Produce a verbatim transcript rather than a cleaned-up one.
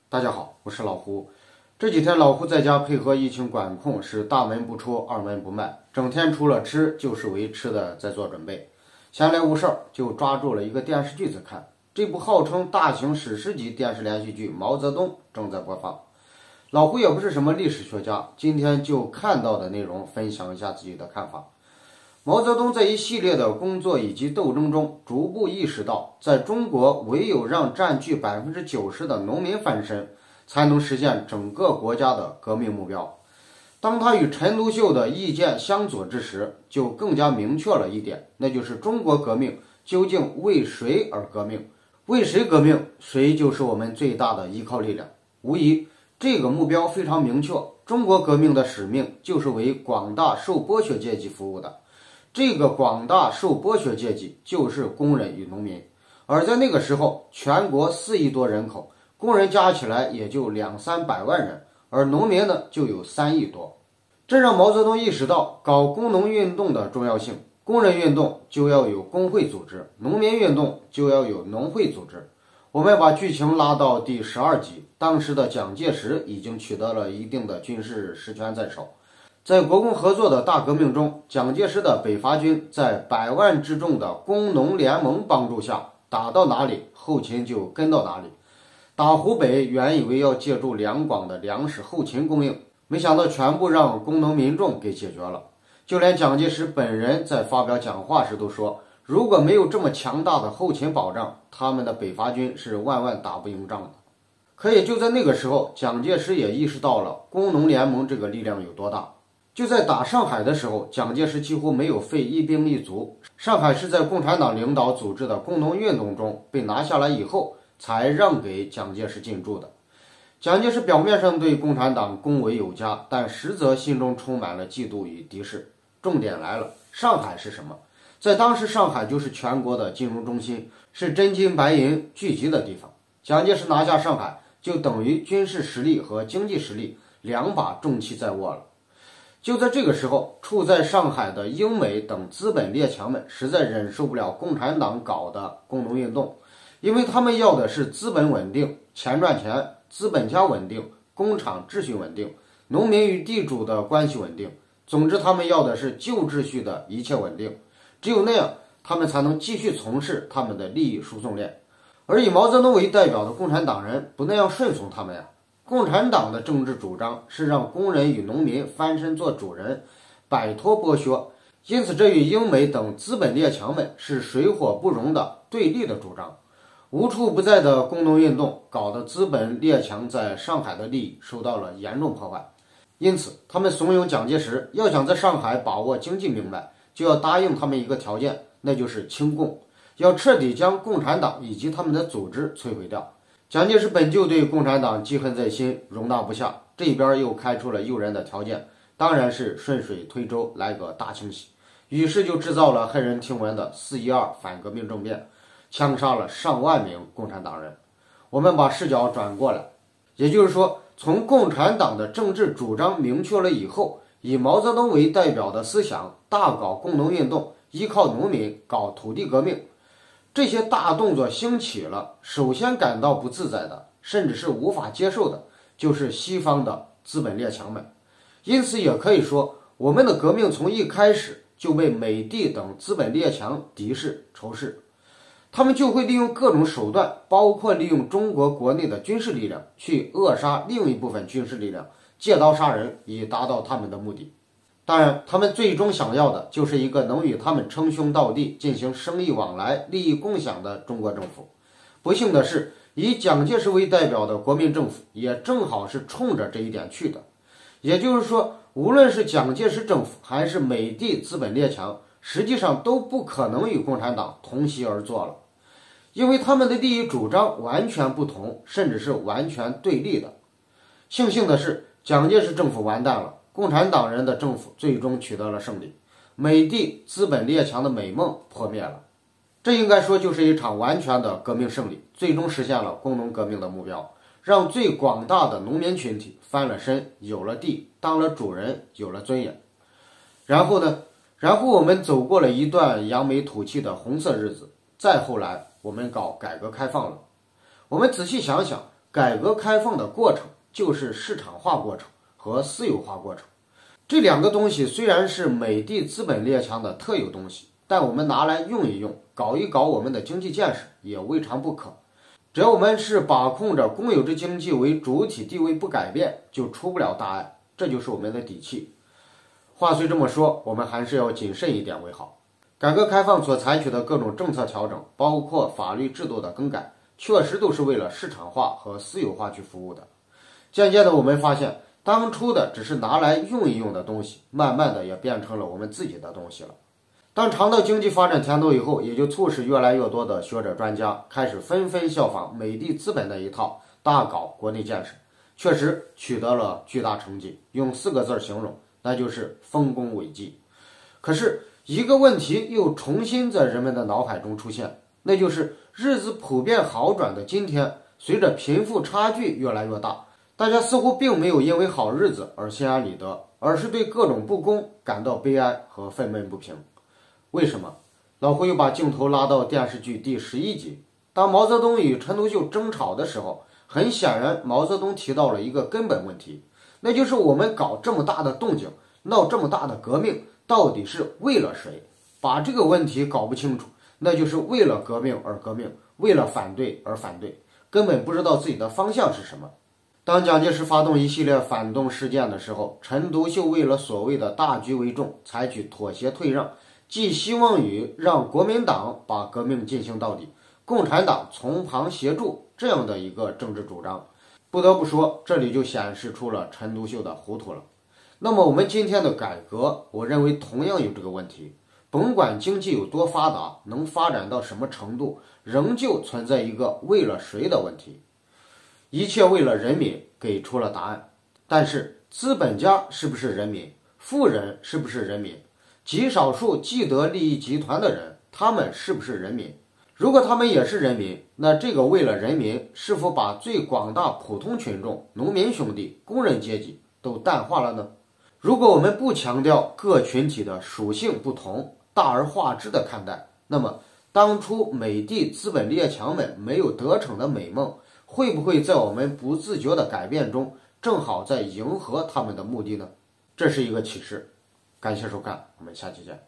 大家好，我是老胡。这几天老胡在家配合疫情管控，是大门不出二门不迈，整天除了吃就是为吃的在做准备。闲来无事儿就抓住了一个电视剧在看，这部号称大型史诗级电视连续剧《毛泽东》正在播放。老胡也不是什么历史学家，今天就看到的内容分享一下自己的看法。毛泽东在一系列的工作以及斗争中，逐步意识到，在中国唯有让占据百分之九十的农民翻身，才能实现整个国家的革命目标。当他与陈独秀的意见相左之时，就更加明确了一点，那就是中国革命究竟为谁而革命？为谁革命，谁就是我们最大的依靠力量。无疑，这个目标非常明确，中国革命的使命就是为广大受剥削阶级服务的。这个广大受剥削阶级就是工人与农民，而在那个时候，全国四亿多人口，工人加起来也就两三百万人，而农民呢就有三亿多。这让毛泽东意识到搞工农运动的重要性。工人运动就要有工会组织，农民运动就要有农会组织。我们把剧情拉到第十二集，当时的蒋介石已经取得了一定的军事实权在手。在国共合作的大革命中，蒋介石的北伐军在百万之众的工农联盟帮助下，打到哪里，后勤就跟到哪里。打湖北原以为要借助两广的粮食后勤供应，没想到全部让工农民众给解决了。就连蒋介石本人在发表讲话时都说，如果没有这么强大的后勤保障，他们的北伐军是万万打不赢仗的。可也就在那个时候，蒋介石也意识到了工农联盟这个力量有多大。就在打上海的时候，蒋介石几乎没有费一兵一卒。上海是在共产党领导组织的工农运动中被拿下来以后，才让给蒋介石进驻的。蒋介石表面上对共产党恭维有加，但实则心中充满了嫉妒与敌视。重点来了，上海是什么？在当时，上海就是全国的金融中心，是真金白银聚集的地方。蒋介石拿下上海，就等于军事实力和经济实力两把重器在握了。就在这个时候，处在上海的英美等资本列强们实在忍受不了共产党搞的工农运动，因为他们要的是资本稳定，钱赚钱，资本家稳定，工厂秩序稳定，农民与地主的关系稳定，总之他们要的是旧秩序的一切稳定。只有那样，他们才能继续从事他们的利益输送链。而以毛泽东为代表的共产党人不那样顺从他们呀。共产党的政治主张是让工人与农民翻身做主人，摆脱剥削，因此这与英美等资本列强们是水火不容的对立的主张。无处不在的工农运动搞得资本列强在上海的利益受到了严重破坏，因此他们怂恿蒋介石要想在上海把握经济命脉，就要答应他们一个条件，那就是清共，要彻底将共产党以及他们的组织摧毁掉。蒋介石本就对共产党记恨在心，容纳不下，这边又开出了诱人的条件，当然是顺水推舟来个大清洗。于是就制造了骇人听闻的四一二反革命政变，枪杀了上万名共产党人。我们把视角转过来，也就是说，从共产党的政治主张明确了以后，以毛泽东为代表的思想大搞工农运动，依靠农民搞土地革命，这些大动作兴起了，首先感到不自在的，甚至是无法接受的，就是西方的资本列强们。因此也可以说，我们的革命从一开始就被美帝等资本列强敌视仇视，他们就会利用各种手段，包括利用中国国内的军事力量去扼杀另一部分军事力量，借刀杀人，以达到他们的目的。当然，他们最终想要的就是一个能与他们称兄道弟、进行生意往来、利益共享的中国政府。不幸的是，以蒋介石为代表的国民政府也正好是冲着这一点去的。也就是说，无论是蒋介石政府还是美帝资本列强，实际上都不可能与共产党同席而坐了，因为他们的利益主张完全不同，甚至是完全对立的。庆幸的是，蒋介石政府完蛋了，共产党人的政府最终取得了胜利，美帝资本列强的美梦破灭了。这应该说就是一场完全的革命胜利，最终实现了工农革命的目标，让最广大的农民群体翻了身，有了地，当了主人，有了尊严。然后呢？然后我们走过了一段扬眉吐气的红色日子，再后来我们搞改革开放了。我们仔细想想， 改革开放的过程就是市场化过程和私有化过程。这两个东西虽然是美帝资本列强的特有东西，但我们拿来用一用，搞一搞我们的经济建设也未尝不可。只要我们是把控着公有制经济为主体地位不改变，就出不了大碍，这就是我们的底气。话虽这么说，我们还是要谨慎一点为好。改革开放所采取的各种政策调整，包括法律制度的更改，确实都是为了市场化和私有化去服务的。渐渐的我们发现，当初的只是拿来用一用的东西，慢慢的也变成了我们自己的东西了。当尝到经济发展甜头以后，也就促使越来越多的学者专家开始纷纷效仿美帝资本的一套，大搞国内建设，确实取得了巨大成绩，用四个字形容，那就是丰功伟绩。可是一个问题又重新在人们的脑海中出现，那就是日子普遍好转的今天，随着贫富差距越来越大，大家似乎并没有因为好日子而心安理得，而是对各种不公感到悲哀和愤懑不平。为什么？老胡又把镜头拉到电视剧第十一集，当毛泽东与陈独秀争吵的时候，很显然毛泽东提到了一个根本问题，那就是我们搞这么大的动静，闹这么大的革命，到底是为了谁？把这个问题搞不清楚，那就是为了革命而革命，为了反对而反对，根本不知道自己的方向是什么。当蒋介石发动一系列反动事件的时候，陈独秀为了所谓的大局为重，采取妥协退让，寄希望于让国民党把革命进行到底，共产党从旁协助这样的一个政治主张。不得不说，这里就显示出了陈独秀的糊涂了。那么我们今天的改革，我认为同样有这个问题。甭管经济有多发达，能发展到什么程度，仍旧存在一个为了谁的问题。一切为了人民，给出了答案。但是资本家是不是人民？富人是不是人民？极少数既得利益集团的人，他们是不是人民？如果他们也是人民，那这个为了人民是否把最广大普通群众、农民兄弟、工人阶级都淡化了呢？如果我们不强调各群体的属性不同，大而化之的看待，那么当初美帝资本列强们没有得逞的美梦，会不会在我们不自觉的改变中，正好在迎合他们的目的呢？这是一个启示。感谢收看，我们下期见。